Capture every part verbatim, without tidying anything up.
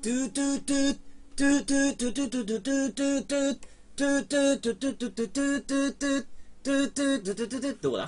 どこだ？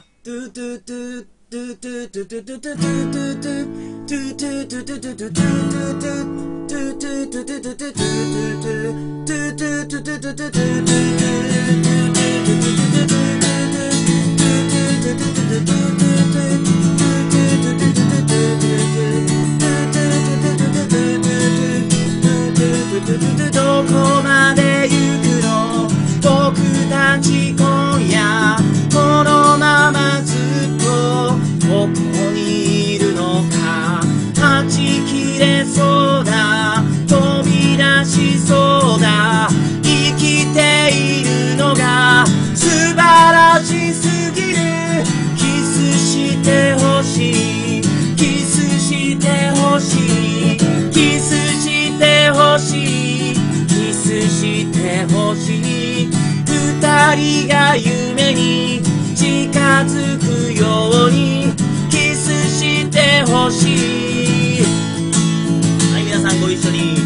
どこまで行くの僕たち今夜このままずっとここにいるのかはち切れそうだ飛び出しそうだ生きているのが素晴らしすぎるキスしてほしいキスしてほしいキスしてほしいキスしてほしい二人が夢に近づくようにキスしてほしい。はい、皆さんご一緒に。